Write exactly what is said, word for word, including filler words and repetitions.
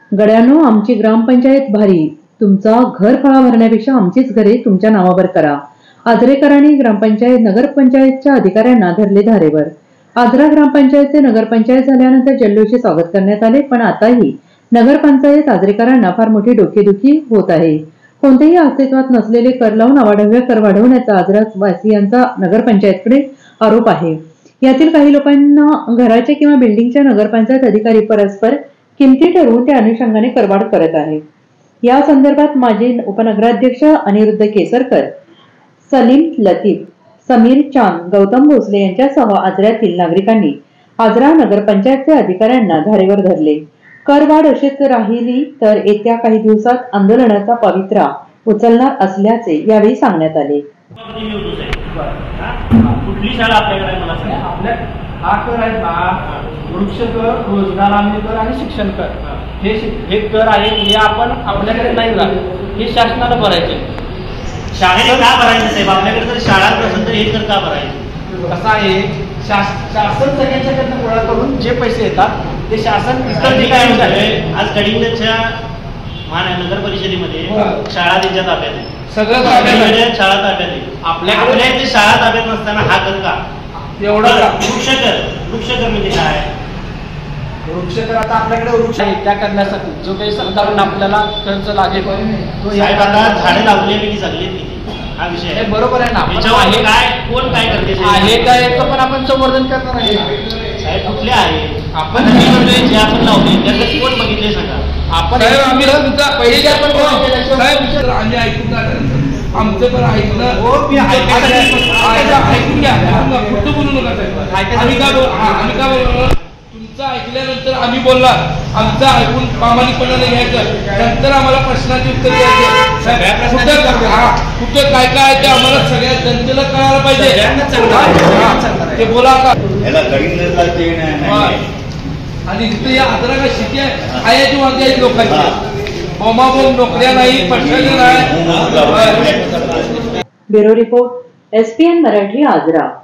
गड्यानो, आमची ग्रामपंचायत भारी, तुमचा घर फळा भरण्यापेक्षा आमचीच घरे तुमच्या नावावर करा. आजरेकरांनी ग्रामपंचायत नगरपंचायतच्या अधिकाऱ्यांना धरले धारेवर. आजरा ग्रामपंचायतचे नगरपंचायत झाल्यानंतर जल्लोषी स्वागत करण्यात आले, पण आताही नगरपंचायत आजरेकरांना फार मोठी डोकेदुखी होत आहे. कोणतेही अस्तित्वात नसलेले कर लावून अवाढव्य कर वाढवण्याचा आजरावासियांचा नगरपंचायतकडे आरोप आहे. यातील काही लोकांना घराचे किंवा बिल्डिंगच्या नगरपंचायत अधिकारी परस्पर किमती ठरवून त्या अनुषंगाने करवाढ करत आहेत. या संदर्भात माजी उपनगराध्यक्ष अनिरुद्ध केसरकर, सलीम लतीफ, समीर चांद, गौतम भोसले यांच्यासह आजऱ्यातील नागरिकांनी आजरा नगरपंचायतचे अधिकाऱ्यांना धारेवर धरले. करवाढ अशीच राहिली तर येत्या काही दिवसात आंदोलनाचा पवित्रा उचलणार असल्याचे यावेळी सांगण्यात आले. कुठली शाळा आपल्याकडे मला सांगा. आपल्या हा कर आहेत ना, वृक्ष कर, रोजगार हमी कर आणि शिक्षण कर. हे हे कर आहेत, हे आपण आपल्याकडे नाही राहत, हे शासनाला भरायचे. शाळेने का भरायचं साहेब? आपल्याकडे जर शाळा नसेल तर हे कर का भरायचं? कसं आहे, शासन सगळ्यांच्याकडनं गोळा करून जे पैसे येतात ते शासन इतर काय झालंय, आज कडिंगच्या नगर परिषदेमध्ये शाळा त्यांच्या ताब्यात आहे, सगळं शाळा ताब्यात आहे. आपल्याकडे ते शाळा ताब्यात नसताना हा कर का? एवढा वृक्षकर, वृक्षकर म्हणजे काय? वृक्षकर आता आपल्याकडे वृक्ष आहे, त्या करण्यासाठी जो काही सरकारनं आपल्याला खर्च लागेल तो साहेब आता झाडे लावलेली की जगली हा विषय आहे. बरोबर आहे ना. आहे काय, कोण काय करते आहे काय याचं पण आपण संवर्धन करणार आहे. साहेब कुठले आहे? आपण जे आपण लावले त्याचं कोण बघितले सांगा. आपण आम्ही ऐकून आमचं पण ऐकलं, ऐकून घ्या, कुठं बोलू नका साहेब. आम्ही का आम्ही का बोलणार? तुमचं ऐकल्यानंतर आम्ही बोलणार, आमचं ऐकून प्रामाणिकपणाने घ्यायचं, नंतर आम्हाला प्रश्नाचे उत्तर द्यायचे. कुठं काय काय आहे ते आम्हाला सगळ्या जनतेला कळायला पाहिजे. ते बोला का आणि इथे या आजरा काय शेती आहे, आयाची वांगी आहेत लोकांची, बोमाबोम नोकऱ्या नाही, प्रशासन नाही. Bureau report, S P N Marathi, Ajara.